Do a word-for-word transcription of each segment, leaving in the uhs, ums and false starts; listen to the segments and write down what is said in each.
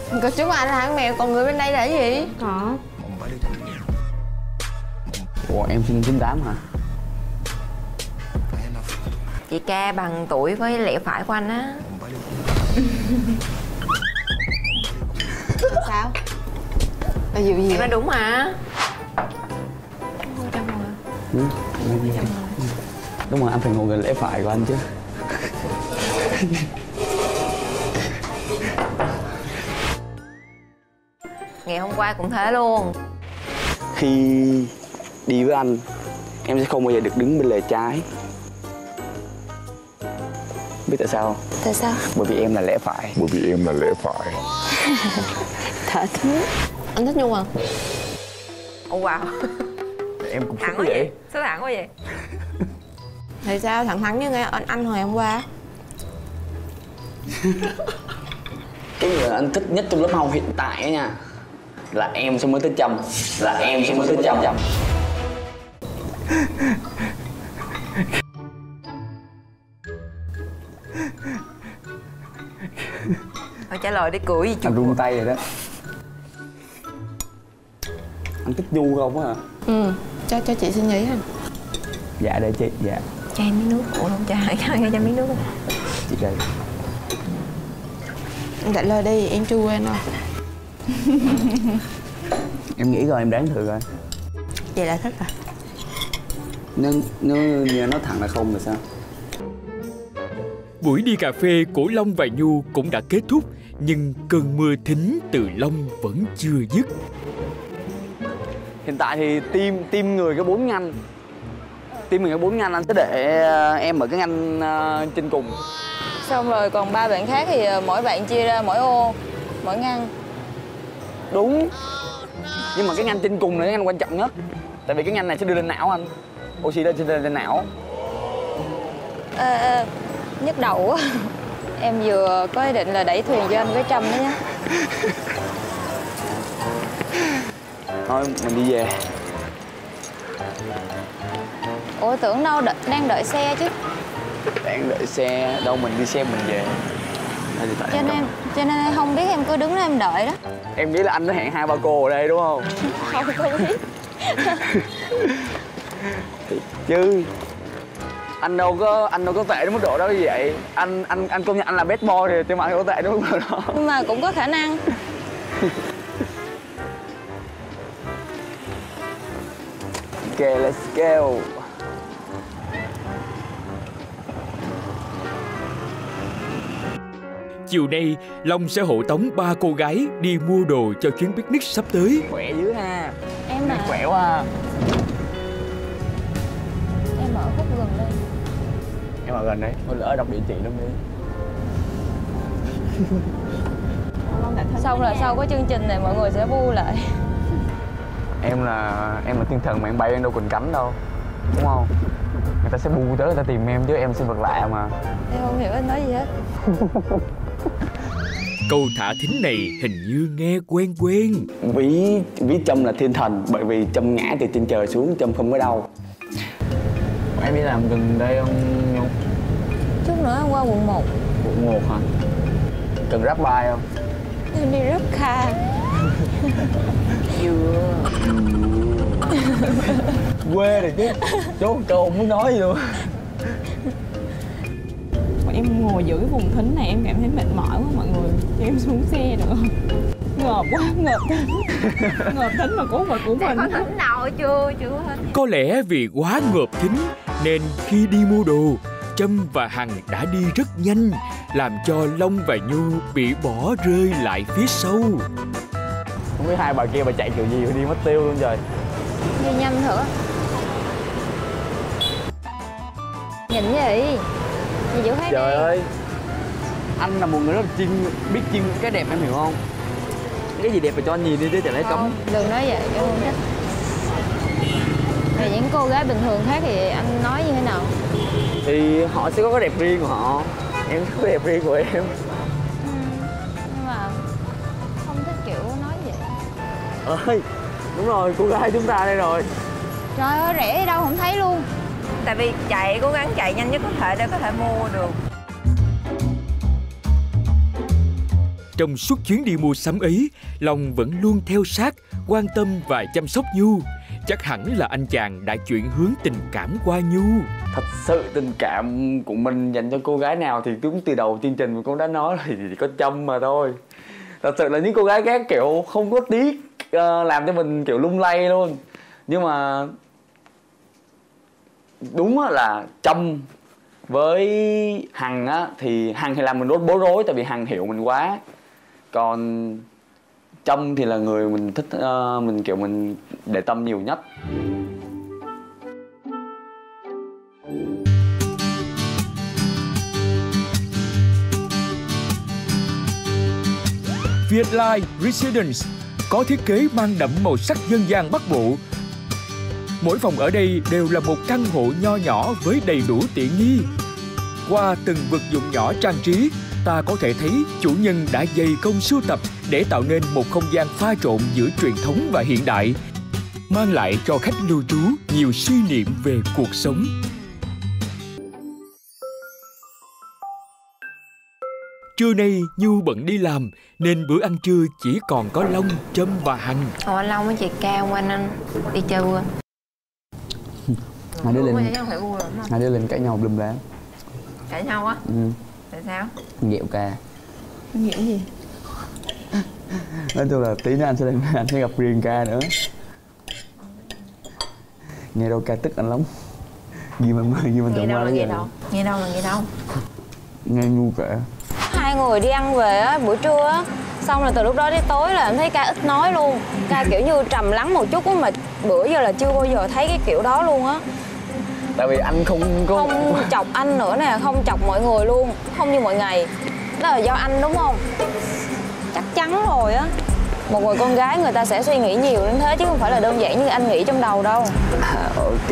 Còn trước mặt anh là con mèo, còn người bên đây là cái gì? Có. Ủa em sinh chín tám hả? Chị ca bằng tuổi với lẽ phải của anh á. Sao? Là gì gì? Em nói đúng mà. Trong rồi. Ừ. Đúng rồi, anh phải ngồi gần lẽ phải của anh chứ. Ngày hôm qua cũng thế luôn. Khi đi với anh, em sẽ không bao giờ được đứng bên lề trái. Biết tại sao không? Tại sao? Bởi vì em là lẽ phải. Bởi vì em là lẽ phải. Thả thứ. Anh thích Nhung à? Ồ wow. Em cũng thẳng thích quá vậy. vậy? Sao thẳng quá vậy? Thì sao thẳng thắn như nghe anh, anh hồi hôm qua. Cái người anh thích nhất trong lớp học hiện tại ấy nha, là em xong mới tới Trâm. Là em xong mới tới Trâm. Thôi trả lời đi, cười gì Anh run tay rồi đó. Anh thích Du không á hả? Ừ, cho cho chị xin giấy anh. Dạ đây chị, dạ. Cho em miếng nước, ủa không cho hai cho em miếng nước. Chị đây. Anh trả lời đi, em chưa quên đâu. Em nghĩ rồi, em đoán thử coi. Vậy là thích à? Nếu, nếu như nó thẳng là không thì sao? Buổi đi cà phê của Long và Nhu cũng đã kết thúc, nhưng cơn mưa thính từ Long vẫn chưa dứt. Hiện tại thì team team người có bốn ngăn. Team mình có bốn ngăn, anh sẽ để em ở cái ngăn uh, trên cùng. Xong rồi còn ba bạn khác thì mỗi bạn chia ra mỗi ô, mỗi ngăn. Đúng. Nhưng mà cái ngăn trên cùng là cái ngăn quan trọng nhất. Tại vì cái ngăn này sẽ đưa lên não anh. Oxy lên sẽ đưa lên não. Ê, ê, nhức đầu quá. Em vừa có ý định là đẩy thuyền cho anh với Trâm đó nhé. Thôi mình đi về. Ủa tưởng đâu đợi, đang đợi xe chứ. Đang đợi xe, đâu mình đi xe mình về. Cho nên cho nên em không biết, em cứ đứng đó em đợi đó. Em nghĩ là anh đã hẹn hai ba cô ở đây đúng không? Không có biết. Chứ anh đâu có anh đâu có tệ đến mức độ đó như vậy. Anh anh anh công nhận anh là bad boy thì nhưng mà anh có tệ đến mức độ đó. Nhưng mà cũng có khả năng. Ok, let's go. Chiều nay, Long sẽ hộ tống ba cô gái đi mua đồ cho chuyến picnic sắp tới. Khỏe dữ ha. Em à. Khỏe quá. Em ở khúc gần đây. Em ở gần đấy, thôi lỡ đọc địa chỉ luôn đi. Xong rồi sau có chương trình này mọi người sẽ bu lại. Em là em là thiên thần mà em bay em đâu cần cánh đâu, đúng không? Người ta sẽ bu tới người ta tìm em chứ em sinh vật lạ mà. Em không hiểu anh nói gì hết. Câu thả thính này hình như nghe quen quen. Ví ví Trâm là thiên thần bởi vì Trâm ngã từ trên trời xuống, Trâm không có đau. Em đi làm gần đây không Nhung? Chút nữa em qua quận một. Quận một hả? Cần rap bài không? Em đi rap kha. Chưa. Quê rồi chứ. Chốt câu không muốn nói gì luôn. Em ngồi giữ vùng thính này em cảm thấy mệt mỏi quá mọi người. Cho em xuống xe được không? Ngợp quá, ngợp thính. Ngợp thính mà cố vật của mình. Có thính nào chưa? Chưa hết. Có lẽ vì quá ngợp thính nên khi đi mua đồ, Trâm và Hằng đã đi rất nhanh, làm cho Long và Nhu bị bỏ rơi lại phía sau. Không biết hai bà kia bà chạy kiểu gì đi mất tiêu luôn trời. Đi nhanh thử. Nhìn gì? Gì giữ thấy Trời đi. ơi, anh là một người rất là chuyên, biết chuyên cái đẹp em hiểu không? Cái gì đẹp thì cho anh nhìn đi chứ chẳng lẽ cấm. Đừng nói vậy, em không thích. Về những cô gái bình thường khác thì anh nói như thế nào? Thì họ sẽ có cái đẹp riêng của họ, em có cái đẹp riêng của em. Ừ, nhưng mà không thích kiểu nói vậy. Ơi, đúng rồi, cô gái chúng ta đây rồi. Trời ơi, rẻ đi đâu không thấy luôn. Tại vì chạy, cố gắng chạy nhanh nhất có thể để có thể mua được. Trong suốt chuyến đi mua sắm ấy, Long vẫn luôn theo sát, quan tâm và chăm sóc Nhu. Chắc hẳn là anh chàng đã chuyển hướng tình cảm qua Nhu. Thật sự tình cảm của mình dành cho cô gái nào thì đúng từ đầu chương trình mình cũng đã nói thì chỉ có Trâm mà thôi. Thật sự là những cô gái khác kiểu không có tiếc uh, làm cho mình kiểu lung lay luôn. Nhưng mà đúng là Trâm với Hằng á, thì Hằng thì làm mình rất bối rối tại vì Hằng hiểu mình quá. Còn Trâm thì là người mình thích, uh, mình kiểu mình để tâm nhiều nhất. Vietline Residence có thiết kế mang đậm màu sắc dân gian Bắc Bộ. Mỗi phòng ở đây đều là một căn hộ nho nhỏ với đầy đủ tiện nghi. Qua từng vật dụng nhỏ trang trí, ta có thể thấy chủ nhân đã dày công sưu tập để tạo nên một không gian pha trộn giữa truyền thống và hiện đại, mang lại cho khách lưu trú nhiều suy niệm về cuộc sống. Trưa nay Nhu bận đi làm nên bữa ăn trưa chỉ còn có Long, Trâm và Hằng. Ủa Long với chị Cao anh anh đi chơi chưa? Hai đứa lên hai đứa lên cãi nhau lum lá. Cãi nhau á? Ừ. Tại sao? Ghẹo ca. Ghẹo gì? Nói chung là tí nữa anh sẽ lên, anh sẽ gặp riêng ca nữa. Nghe đâu ca tức anh lắm. Gì mình mời, gì mình tưởng qua nghe đâu? Nghe đâu là nghe đâu? Nghe Nhu kể. Hai người đi ăn về á, buổi trưa á, xong là từ lúc đó đến tối là em thấy ca ít nói luôn. Ca kiểu như trầm lắng một chút á, mà bữa giờ là chưa bao giờ thấy cái kiểu đó luôn á. Tại vì anh không có... Không chọc anh nữa nè, không chọc mọi người luôn, không như mọi ngày. Đó là do anh đúng không? Chắc chắn rồi á. Một người con gái người ta sẽ suy nghĩ nhiều đến thế chứ không phải là đơn giản như anh nghĩ trong đầu đâu. À, ok.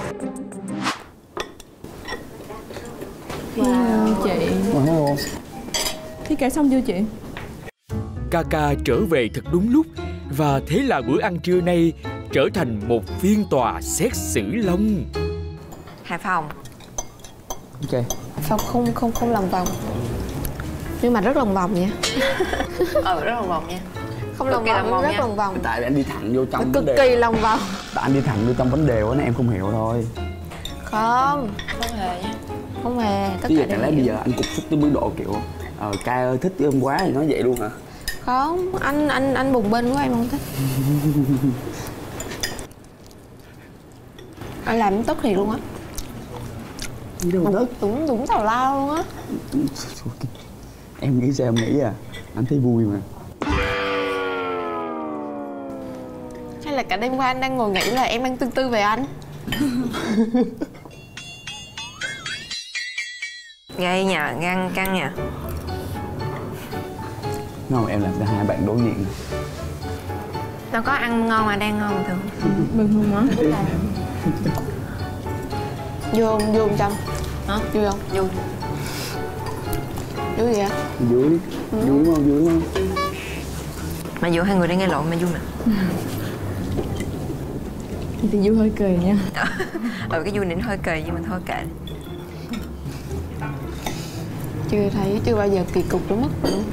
Wow, chị. Wow. Thế kể xong chưa chị? Kaka trở về thật đúng lúc và thế là bữa ăn trưa nay trở thành một phiên tòa xét xử Long. Hải Phòng. Ok. Phòng không không không lòng vòng. Nhưng mà rất lòng vòng nha. Ờ rất lòng vòng nha. Không lòng vòng, rất lòng vòng. Tại vì anh đi thẳng vô trong nó vấn đề. Cực kỳ lòng vòng. Tại anh đi thẳng vô trong vấn đề quá nên em không hiểu thôi. Không. Không hề nha. Không hề. Tất Chứ cả giờ chẳng lẽ bây giờ anh cục xúc tới mức độ kiểu ờ, ca ơi thích em quá thì nói vậy luôn hả? Không, anh anh anh bùng binh quá em không thích. Anh làm tức thiệt luôn á. Gì đâu tức. Đúng đúng tào lao luôn á. Em nghĩ sao em nghĩ à? Anh thấy vui mà. Hay là cả đêm qua anh đang ngồi nghĩ là em đang tư tư về anh. Gây nhà, gan căng nha. Không, em làm cho hai bạn đối diện. Nó có ăn ngon mà đang ngon thường. Bình thường hả? Vui không? Vui không Trâm? Hả? Vui không? Vui. Vui gì ạ? Vui. Vui đúng không? Vui đúng không? Mà dù hai người đang nghe lộn mà vui mà. Thì vui hơi cười nha. Ừ cái vui này nó hơi kỳ nhưng mà thôi kệ. Chưa thấy, chưa bao giờ kỳ cục đến mức luôn.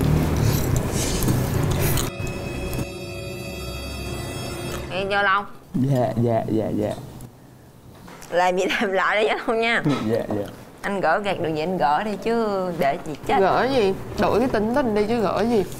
Nghe chưa Long? Dạ, dạ, dạ, dạ. Làm gì làm lại đây chứ không nha. Dạ, dạ. Anh gỡ gạt được gì anh gỡ đi chứ để gì chết. Gỡ gì? Đổi cái tính tình đi chứ gỡ gì?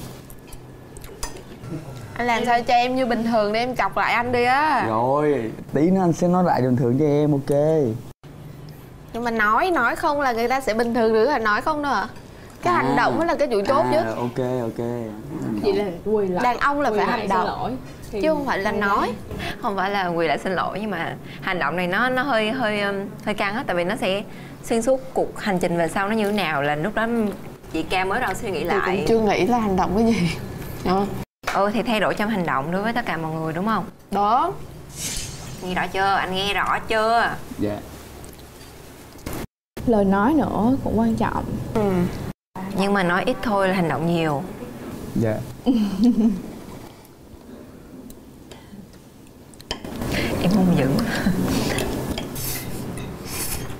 Anh làm sao cho em như bình thường để em chọc lại anh đi á. Rồi, tí nữa anh sẽ nói lại bình thường cho em, ok. Nhưng mà nói, nói không là người ta sẽ bình thường được hả? Nói không đâu hả? Cái à, hành động mới là cái chủ chốt à, chứ. ok, ok. Vậy là quỳ lại. Đàn ông là quỳ phải lại hành động lỗi. Chứ không phải là nói. Không phải là quỳ lại xin lỗi nhưng mà hành động này nó nó hơi hơi hơi căng á, tại vì nó sẽ xuyên suốt cuộc hành trình về sau nó như thế nào là lúc đó chị Ca mới đầu suy nghĩ Thì lại. cũng chưa nghĩ là hành động cái gì. Đúng không? Ừ thì thay đổi trong hành động đối với tất cả mọi người đúng không? Đó. Nghe rõ chưa? Anh nghe rõ chưa? Dạ. Lời nói nữa cũng quan trọng. Ừ. Nhưng mà nói ít thôi là hành động nhiều. Dạ. Em hung dữ.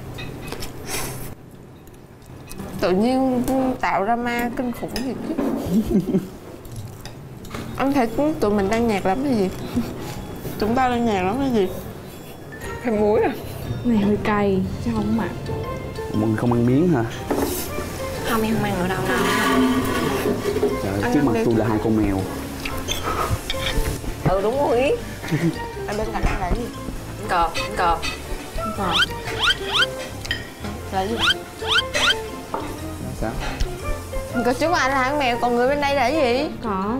Tự nhiên tạo ra ma kinh khủng thiệt chứ. Anh thấy tụi mình đang nhạt lắm cái gì? Chúng ta đang nhạt lắm cái gì? Thêm muối à? Này hơi cay chứ không mặn. Mình không ăn miếng hả? Không, em không ăn nữa đâu đâu. Trời, trước mặt tôi là hai con mèo. Ừ đúng rồi. Ở bên cạnh anh là gì? Cọp, cọp. Còn Là gì? Sao? Còn trước mặt anh là con mèo, còn người bên đây là cái gì? có.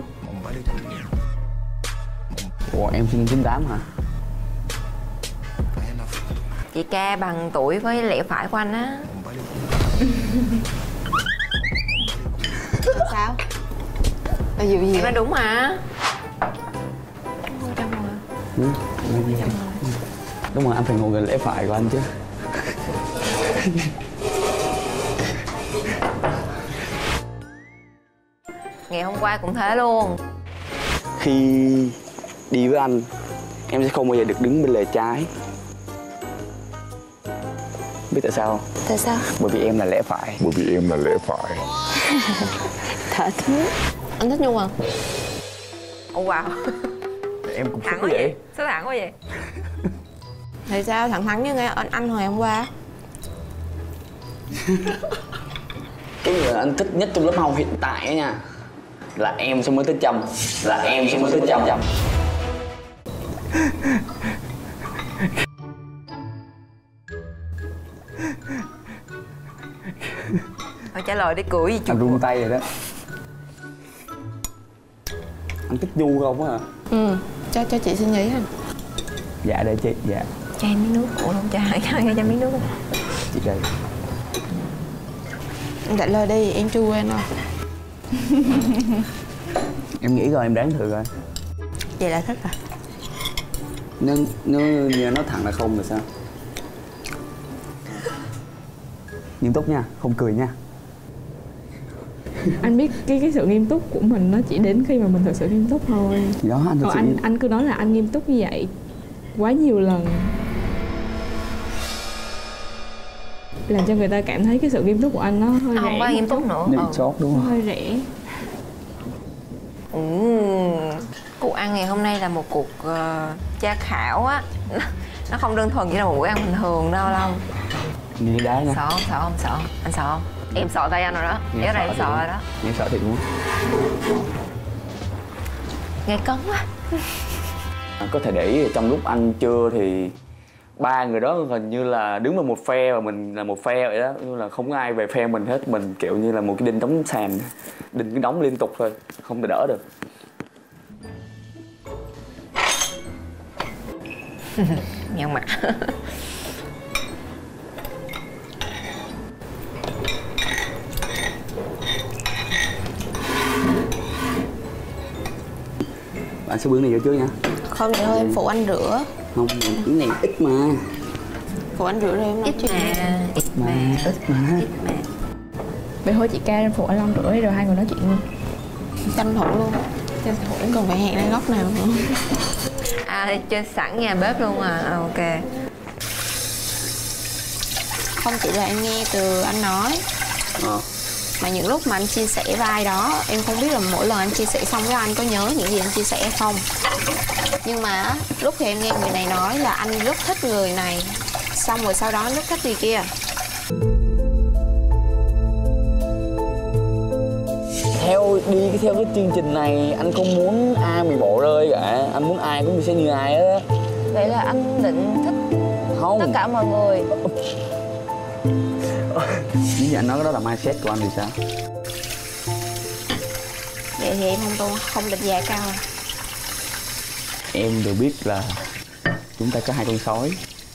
Ủa em sinh chín tám hả? Chị ca bằng tuổi với lẽ phải của anh á. Sao? Là gì gì? Em nói đúng mà. Ừ. Đúng rồi, anh phải ngồi gần lẽ phải của anh chứ. Ngày hôm qua cũng thế luôn. Khi đi với anh, em sẽ không bao giờ được đứng bên lề trái. Biết tại sao không? Tại sao? Bởi vì em là lẽ phải. Bởi vì em là lẽ phải. Thả thứ. Anh thích Nhung không? Ồ wow. Em cũng Thẳng thích quá vậy. vậy? Sao thẳng quá vậy? Thì sao thẳng thắn như nghe anh, anh hồi hôm qua. Cái người anh thích nhất trong lớp học hiện tại á nha, là em xong mới tới Trâm. Là em xong mới tới Trâm. Thôi trả lời đi, cười gì Anh run tay rồi đó. Anh thích Du không á hả? Ừ, cho cho chị xin giấy anh. Dạ đây chị, dạ. Cho em miếng nước, ủa không cho hai cho, cho miếng nước. Chị đây. Anh trả lời đi, em chưa quên đâu. Em nghĩ rồi, em đoán thử coi. Vậy là thích rồi. Nếu, nếu như nói thẳng là không thì sao? Nghiêm túc nha, không cười nha. Anh biết cái cái sự nghiêm túc của mình nó chỉ đến khi mà mình thực sự nghiêm túc thôi. Thì đó, anh thực Còn sự... anh anh cứ nói là anh nghiêm túc như vậy quá nhiều lần, làm cho người ta cảm thấy cái sự nghiêm túc của anh nó hơi Không rẻ. có nghiêm túc nữa. Nên Ừ. sốt đúng Nó không? hơi rẻ. Ừ. Cuộc ăn ngày hôm nay là một cuộc uh, tra khảo á. Nó không đơn thuần chỉ là một bữa ăn bình thường đâu đâu. Nghe đá nha. Sợ không? Sợ không? Sợ không? Anh sợ không? Em sợ tay anh rồi đó. Nghe Kéo này em sợ sợ thiệt rồi đó. Nghe sợ thiệt luôn. Nghe cấn quá. Có thể để ý trong lúc ăn trưa thì ba người đó hình như là đứng vào một phe và mình là một phe vậy đó, như là không có ai về phe mình hết, mình kiểu như là một cái đinh đóng sàn, đinh cứ đóng liên tục thôi, không thể đỡ được. Nhăn mặt. Bạn số bữa này vô trước nha. Không vậy thôi em phụ anh rửa. Không, cái này ít mà. Phụ anh rửa rồi em nói chuyện. Ít Mà, ít mà. Vậy thôi chị ca em phụ anh Long rửa rồi hai người nói chuyện luôn. Tranh thủ luôn. Tranh thủ. Còn phải hẹn đến góc nào nữa. À chơi sẵn nhà bếp luôn à. À ok. Không chỉ là em nghe từ anh nói, Ờ. mà những lúc mà anh chia sẻ vai đó, em không biết là mỗi lần anh chia sẻ xong với anh có nhớ những gì anh chia sẻ hay không. Nhưng mà lúc thì em nghe người này nói là anh rất thích người này, xong rồi sau đó rất thích người kia. Theo đi theo cái chương trình này anh không muốn ai bị bỏ rơi cả, anh muốn ai cũng sẽ như ai hết á. Vậy là anh định thích Không. tất cả mọi người. Nếu như anh nói cái đó là mindset của anh thì sao? Vậy thì em không tôi không định giá cao à. Em đều biết là chúng ta có hai con sói.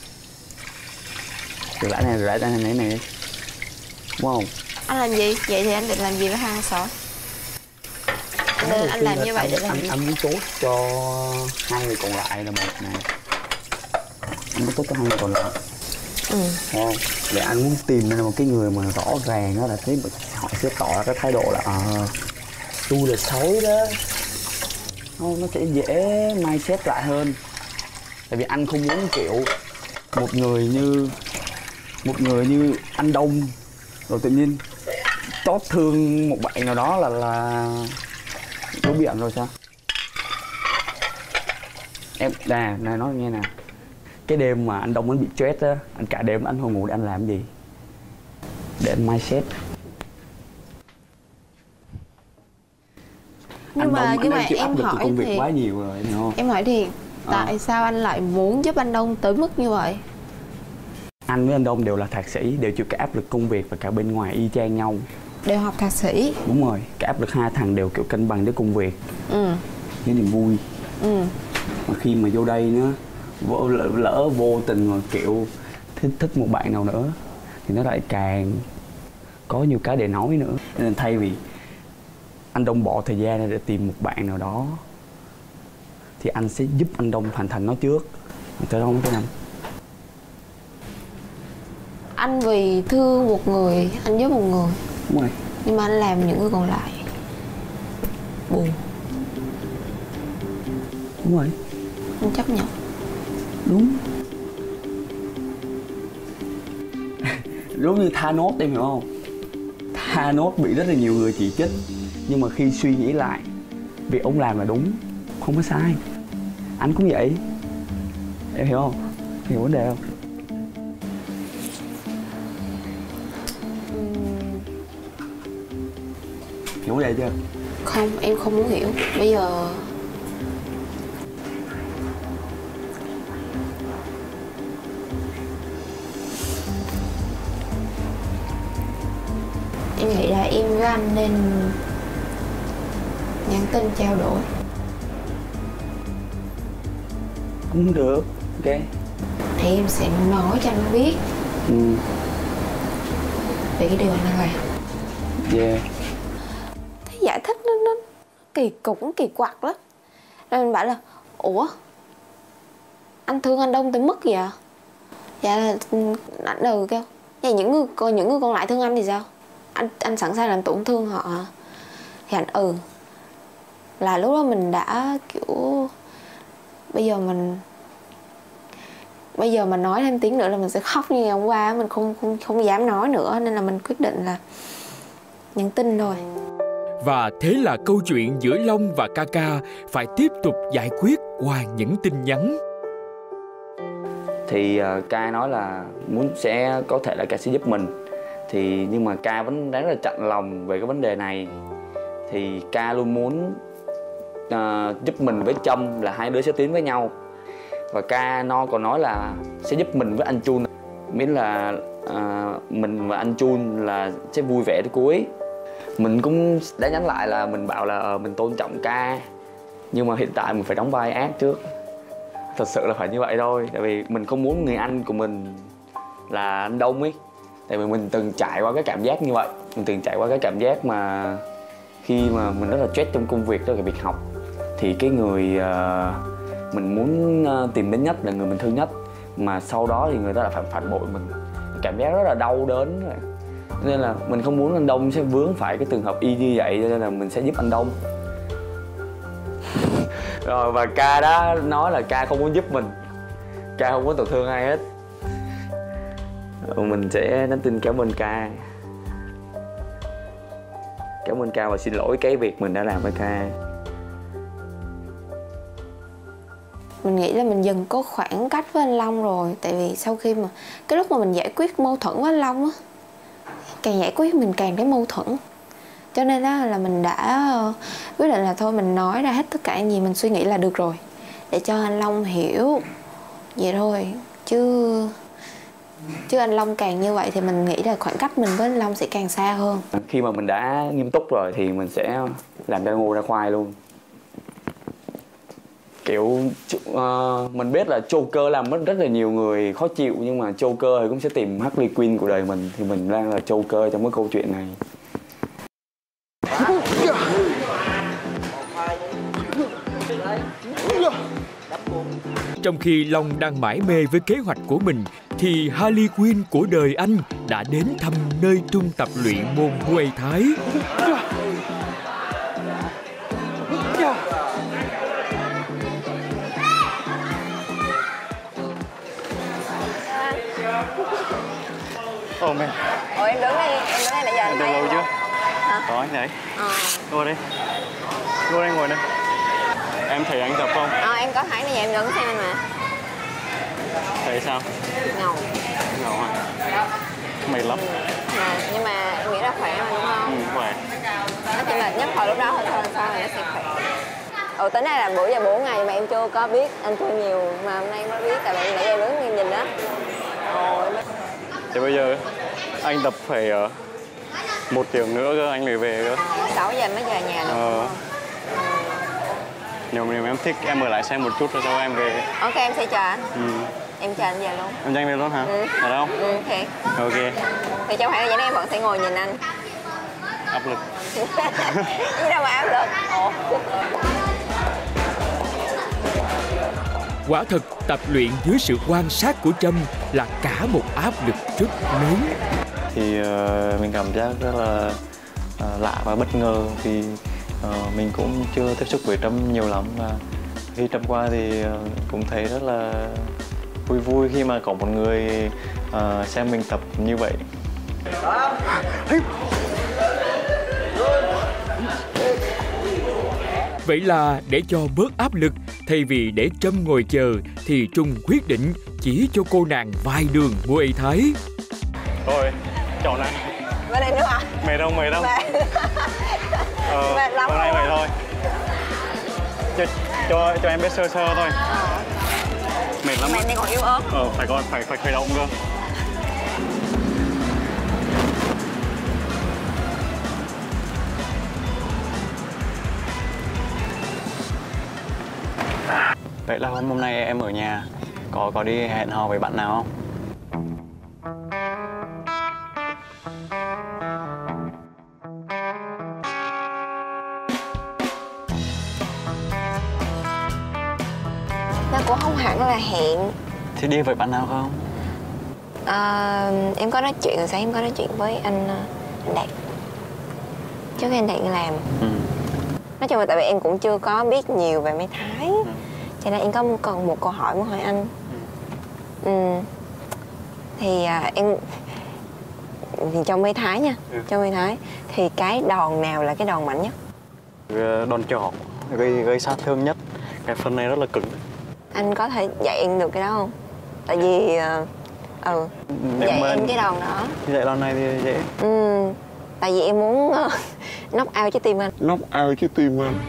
Từ lãi này, lãi này, này này, đúng không? Anh làm gì? Vậy thì anh định làm gì với hai con sói? Nên anh làm như vậy để làm anh, gì? anh muốn tốt cho hai người còn lại là một này. Anh muốn tốt cho hai người còn lại. Ừ. Đúng không? Để anh muốn tìm ra một cái người mà rõ ràng đó là thấy họ sẽ tỏ ra cái thái độ là à, tôi là sói đó. Không, nó sẽ dễ mindset lại hơn. Tại vì anh không muốn kiểu một người như một người như anh Đông rồi tự nhiên chót thương một bạn nào đó là là có biển rồi sao? Em nè, này nói nghe nè. Cái đêm mà anh Đông anh bị stress á, anh cả đêm anh không ngủ để anh làm gì? Để anh mindset. Nhưng anh mà Đông, nhưng anh mà chịu em áp lực hỏi của công việc thì quá nhiều rồi, hiểu không? em hỏi thì À. tại sao anh lại muốn giúp anh Đông tới mức như vậy? Anh với anh Đông đều là thạc sĩ, đều chịu cả áp lực công việc và cả bên ngoài y chang nhau. Đều học thạc sĩ. Đúng rồi, cả áp lực hai thằng đều kiểu cân bằng với công việc, Ừ. với niềm vui. Ừ. Mà khi mà vô đây nữa, vô, lỡ, lỡ vô tình mà kiểu thích, thích một bạn nào nữa thì nó lại càng có nhiều cái để nói nữa. Nên thay vì anh Đông bỏ thời gian ra để tìm một bạn nào đó thì anh sẽ giúp anh Đông hoàn thành nó trước. Tới đâu cái năm Anh vì thương một người, anh giúp một người. đúng rồi. Nhưng mà anh làm những người còn lại buồn. Đúng rồi. Anh chấp nhận. Đúng. Giống như Thanos em hiểu không? Thanos bị rất là nhiều người chỉ trích, nhưng mà khi suy nghĩ lại, việc ông làm là đúng, không có sai. Anh cũng vậy. Em hiểu không? Hiểu vấn đề không? Hiểu vấn đề chưa? Không, em không muốn hiểu. Bây giờ em nghĩ là em với anh nên nhắn tin trao đổi. Cũng được. Ok. Thì em sẽ nói cho anh biết Ừ. về cái điều anh đang làm. Yeah. Thế giải thích nó, nó kỳ cục, nó kỳ quặc lắm. Rồi mình bảo là ủa, anh thương anh Đông tới mức gì à? Dạ là anh ừ kêu vậy những người còn những người còn lại thương anh thì sao? Anh anh sẵn sàng làm tổn thương họ hả? Thì anh ừ. Là lúc đó mình đã kiểu bây giờ mình bây giờ mà nói thêm tiếng nữa là mình sẽ khóc như ngày hôm qua. Mình không không không dám nói nữa, nên là mình quyết định là nhắn tin thôi. Và thế là câu chuyện giữa Long và ca ca phải tiếp tục giải quyết qua những tin nhắn. Thì uh, Ca nói là muốn sẽ có thể là Ca sẽ giúp mình. Thì nhưng mà Ca vẫn rất là chạnh lòng về cái vấn đề này. Thì Ca luôn muốn uh, giúp mình với Trâm là hai đứa sẽ tiến với nhau. Và Ca no còn nói là sẽ giúp mình với anh Chun, miễn là uh, mình và anh Chun là sẽ vui vẻ đến cuối. Mình cũng đã nhắn lại là mình bảo là uh, mình tôn trọng Ca, nhưng mà hiện tại mình phải đóng vai ác trước. Thật sự là phải như vậy thôi. Tại vì mình không muốn người anh của mình là anh Đông ấy. Tại vì mình từng trải qua cái cảm giác như vậy. Mình từng trải qua cái cảm giác mà khi mà mình rất là stress trong công việc, đó là việc học, thì cái người uh, mình muốn uh, tìm đến nhất là người mình thương nhất, mà sau đó thì người ta lại phản phản bội mình. Cảm giác rất là đau đớn rồi. Nên là mình không muốn anh Đông sẽ vướng phải cái trường hợp y như vậy, cho nên là mình sẽ giúp anh Đông. Rồi và Ca đã nói là Ca không muốn giúp mình, Ca không có tổn thương ai hết. Mình sẽ nhắn tin cảm ơn Ca, cảm ơn Ca và xin lỗi cái việc mình đã làm với Ca. Mình nghĩ là mình dần có khoảng cách với anh Long rồi. Tại vì sau khi mà cái lúc mà mình giải quyết mâu thuẫn với anh Long á, càng giải quyết mình càng thấy mâu thuẫn. Cho nên đó là mình đã quyết định là thôi mình nói ra hết tất cả những gì mình suy nghĩ là được rồi, để cho anh Long hiểu vậy thôi. Chứ chứ anh Long càng như vậy thì mình nghĩ là khoảng cách mình với anh Long sẽ càng xa hơn. Khi mà mình đã nghiêm túc rồi thì mình sẽ làm ra ngô ra khoai luôn. Kiểu uh, mình biết là Joker làm mất rất là nhiều người khó chịu, nhưng mà Joker thì cũng sẽ tìm Harley Quinn của đời mình. Thì mình đang là Joker trong cái câu chuyện này. Trong khi Long đang mải mê với kế hoạch của mình, thì Harley Quinn của đời anh đã đến thăm nơi trung tập luyện môn Muay Thái. Ồ mẹ. Ủa em đứng đây, em đứng đây nãy giờ anh Được thấy lâu em chưa? không? hả? Có anh đấy. Ờ. Ngồi đây. Ngồi đây, ngồi đây. Em thấy anh tập không? Ờ, em có thấy này, em đứng xem anh mà. Thấy sao? Ngầu. Ngầu hả? Mệt lắm. Ừ. Nhưng mà em nghĩ là khỏe mà đúng không? Ừ, khỏe. Nó chỉ mệt nhất hồi lúc đó thôi, thôi sau này nó sẽ khỏe. Ồ, tính ra là bữa giờ bốn ngày mà em chưa có biết anh chưa nhiều, mà hôm nay em mới biết tại vì nãy giờ đứng em nhìn đó. Ồ, mới... Thế bây giờ anh tập phải uh, một tiếng nữa cơ, anh mới về cơ. sáu giờ mới về nhà được. Ờ. Nếu mà em thích em ở lại xem một chút rồi sau em về. Ok, em sẽ chờ anh. Ừ. Em chờ anh về luôn. Em nhanh về luôn hả? Ừ. Thật không? Ừ, ok. Ok. Thì trong khoảng thời gian đó em vẫn sẽ ngồi nhìn anh. Áp lực. Chứ đâu mà áp lực. Ồ. Quả thật, tập luyện dưới sự quan sát của Trâm là cả một áp lực rất lớn. Thì uh, mình cảm giác rất là uh, lạ và bất ngờ vì uh, mình cũng chưa tiếp xúc với Trâm nhiều lắm, và khi Trâm qua thì uh, cũng thấy rất là vui vui khi mà có một người uh, xem mình tập như vậy. Vậy là để cho bớt áp lực, thay vì để Trâm ngồi chờ thì Trung quyết định chỉ cho cô nàng vài đường Muay Thái. Thôi, chọn này. Bên đây nữa à? Mệt không, mệt không? Mệt. Ờ, Mệt lắm hôm nay luôn. vậy thôi. Cho, cho, cho em biết sơ sơ thôi. Ờ. Mệt lắm. Mà em đang còn yếu ớt. Ờ, phải còn phải phải khởi động cơ. Vậy là hôm hôm nay em ở nhà, có có đi hẹn hò với bạn nào không? Nó cũng không hẳn là hẹn. Thì đi với bạn nào không? À, em có nói chuyện rồi, sáng em có nói chuyện với anh, anh Đạt. Trước khi anh Đạt đi làm. Ừ. Nói chung là tại vì em cũng chưa có biết nhiều về Muay Thái. Ừ. Cho nên em có một, còn một câu hỏi muốn hỏi anh. Ừ. Ừ. Thì à, em thì trong Muay Thái nha, ừ. Trong Muay Thái thì cái đòn nào là cái đòn mạnh nhất? Đòn trỏ gây gây sát thương nhất. Cái phần này rất là cứng. Anh có thể dạy em được cái đó không? Tại vì ừ nếu dạy mà em cái đòn đó. Dạy đòn này thì dễ. Ừ. Tại vì em muốn uh, knock out trái tim anh. Knock out trái tim anh.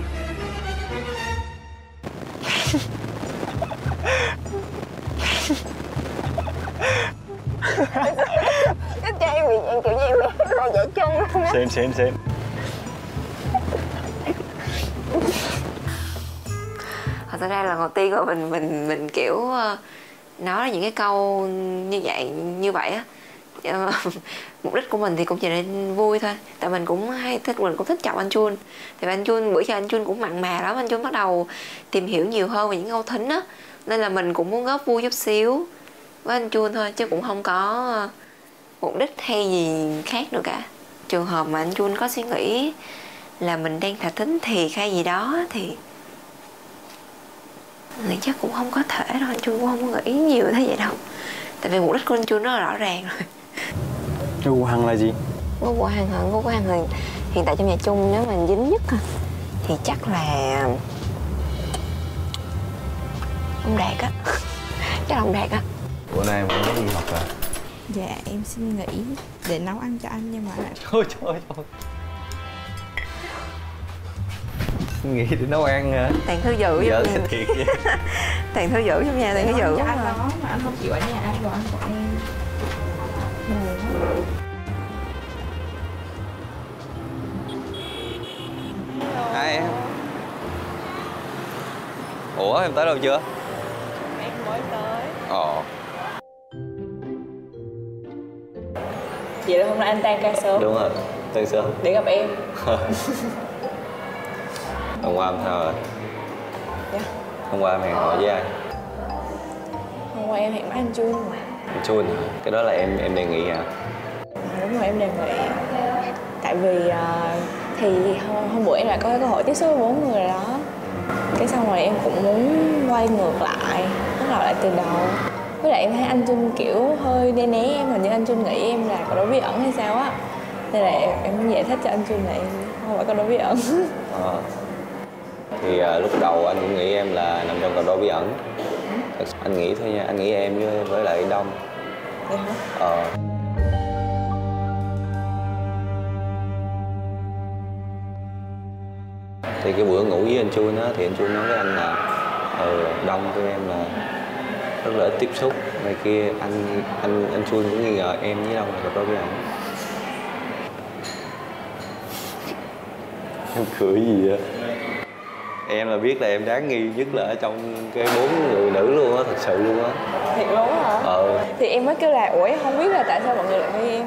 Cái cho em bị em kiểu như em bị rồi dạy chung luôn á. Xên xên xên. Thật ra là đầu tiên mà mình mình mình kiểu uh, nói những cái câu như vậy như vậy á. Uh, mục đích của mình thì cũng chỉ để vui thôi, tại mình cũng hay thích mình cũng thích chọc anh Chun. Thì anh Chun bữa giờ anh Chun cũng mặn mà lắm, anh Chun bắt đầu tìm hiểu nhiều hơn về những câu thính á, nên là mình cũng muốn góp vui chút xíu với anh Chun thôi, chứ cũng không có mục đích hay gì khác nữa cả. Trường hợp mà anh Chun có suy nghĩ là mình đang thả thính thiệt hay gì đó thì nghĩ chắc cũng không có thể đâu, anh Chun cũng không có nghĩ nhiều thế vậy đâu. Tại vì mục đích của anh Chun rất là rõ ràng rồi. Gu của Hằng là gì? Gu của Hằng hả? Gu của Hằng thì hiện tại trong nhà chung nếu mà dính nhất thì chắc là ông Đạt á. Chắc là ông Đạt á. Bữa nay em vẫn có đi học à? Dạ em xin nghỉ để nấu ăn cho anh, nhưng mà Trời trời trời. Nghĩ để nấu ăn hả? Tàn thư giữ Vợ trong nhà. thiệt vậy. Tàn thư giữ trong nhà, tàn thư giữ cho anh đó mà anh không chịu ở nhà ăn đồ ăn của em. Hai em. Ủa em tới đâu chưa? Em mới tới. Ồ. Vậy là hôm nay anh tan ca sớm Đúng rồi, tan sớm để gặp em. Hôm qua em sao rồi? Dạ. Hôm qua em hẹn hò với ai? Hôm qua em hẹn với anh Chun mà. Anh Chun hả? Cái đó là em em đề nghị hả? À, đúng rồi, em đề nghị. Tại vì uh, thì hôm, hôm bữa em lại có cái cơ hội tiếp xúc với bốn người đó. Cái xong rồi em cũng muốn quay ngược lại, bắt đầu lại từ đầu. Với lại em thấy anh Chun kiểu hơi né né em, hình như anh Chun nghĩ em là có đối bí ẩn hay sao á. Nên là em, em giải thích cho anh Jun là em không phải câu đố bí ẩn. Ờ. Thì à, lúc đầu anh cũng nghĩ em là nằm trong câu đố bí ẩn. Thật sự anh nghĩ thôi nha, anh nghĩ em với, với lại Đông. Vậy hả? Ờ. Thì cái bữa ngủ với anh Chun á, thì anh Chun nói với anh là ừ, Đông với em là rất là ít tiếp xúc này kia. Anh anh anh Chun cũng nghi ngờ em với Đông là cặp đôi bí ẩn. Em cười gì vậy? Em là biết là em đáng nghi nhất là ở trong cái bốn người nữ luôn á, thật sự luôn á. Thiệt luôn á hả? Ờ. Thì em mới kêu là ủa em không biết là tại sao mọi người lại nghi em.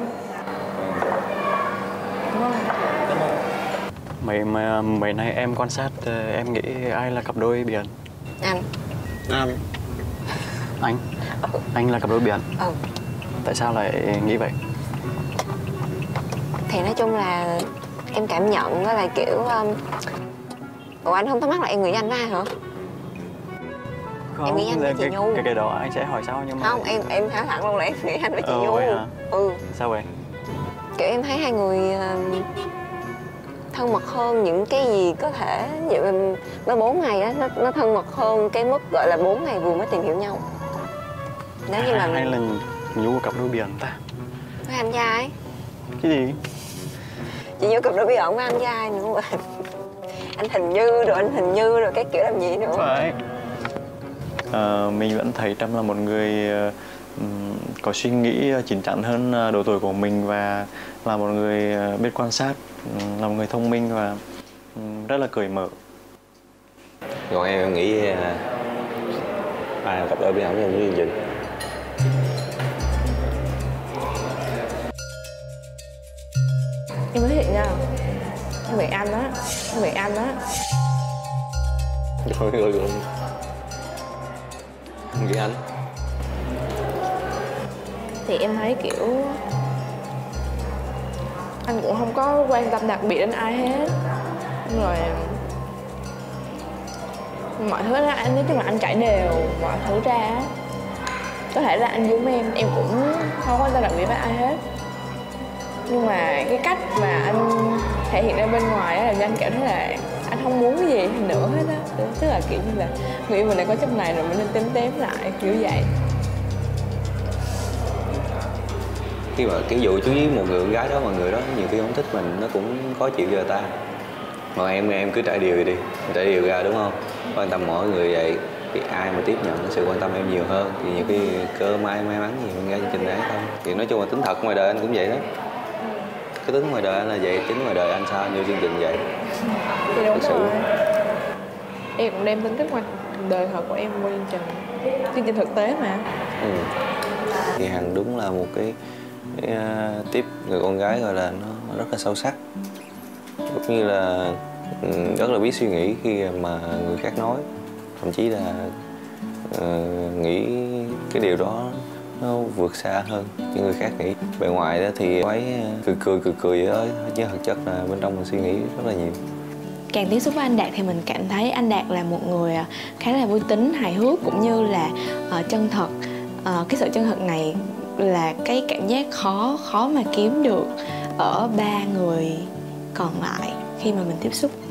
Đúng không? Mấy mấy, mấy nay em quan sát em nghĩ ai là cặp đôi bí ẩn? Anh. Anh. Anh. Anh là cặp đôi bí ẩn. Ừ. Tại sao lại nghĩ vậy? Thì nói chung là em cảm nhận đó là kiểu um... Ủa anh không thắc mắc là em nghĩ anh với ai hả? Không, em nghĩ anh với chị cái, Nhu. cái, cái đó anh sẽ hỏi sau nhưng mà... Không, em em thẳng thẳng luôn là em nghĩ anh với chị Ờ, Nhu. vậy hả? Ừ. Sao vậy? Kiểu em thấy hai người uh, thân mật hơn những cái gì có thể. Ví dụ nó bốn ngày á, nó, nó thân mật hơn cái mức gọi là bốn ngày vừa mới tìm hiểu nhau. Nếu như mà... Hay là Nhu cặp đôi bí ẩn ta? Với anh trai. Cái gì? Chị Nhu cặp đôi bí ẩn với anh trai nữa mà. Anh Hình Như rồi anh Hình Như rồi cái kiểu làm gì nữa. Phải. À, mình vẫn thấy Trâm là một người uh, có suy nghĩ chín chắn hơn độ tuổi của mình và là một người biết quan sát, là một người thông minh và rất là cởi mở. Còn em, em nghĩ uh, ai là cặp đôi bí ẩn em như gì? Em nói thiệt nha. Em nghĩ anh á. Em nghĩ anh á. Rồi rồi rồi. Em nghĩ anh. Thì em thấy kiểu anh cũng không có quan tâm đặc biệt đến ai hết. Rồi mọi thứ đó anh nói chung là anh trải đều mọi thứ ra. Có thể là anh giống em, em cũng không quan tâm đặc biệt với ai hết. Nhưng mà cái cách mà anh thể hiện ra bên ngoài á là anh cảm thấy là anh không muốn cái gì nữa hết á. Tức là kiểu như là người yêu mình đã có trong này rồi mình nên tém tém lại kiểu vậy. Khi mà cái vụ chú với một người con gái đó mà người đó nhiều khi không thích mình nó cũng khó chịu cho người ta. Mà em em cứ trải điều đi, trải điều ra đúng không? Quan tâm mỗi người vậy thì ai mà tiếp nhận sự quan tâm em nhiều hơn thì nhiều khi cơ may may mắn gì mình ra chương trình đấy không. Thì nói chung là tính thật ngoài đời anh cũng vậy đó. Cái tính ngoài đời anh là vậy, tính ngoài đời anh sao như chương trình vậy. Thì đúng thật sự. rồi. Em cũng đem tính cách ngoài đời thật của em qua chương trình. Chương trình thực tế mà. Ừ. Thì Hằng đúng là một cái, cái uh, tiếp người con gái gọi là nó rất là sâu sắc. Cũng như là um, rất là biết suy nghĩ khi mà người khác nói. Thậm chí là uh, nghĩ cái điều đó nó vượt xa hơn những người khác nghĩ. Bề ngoài đó thì ấy cười cười cười cười vậy thôi, chứ thực chất là bên trong mình suy nghĩ rất là nhiều. Càng tiếp xúc với anh Đạt thì mình cảm thấy anh Đạt là một người khá là vui tính, hài hước cũng như là uh, chân thật. Uh, cái sự chân thật này là cái cảm giác khó khó mà kiếm được ở ba người còn lại khi mà mình tiếp xúc.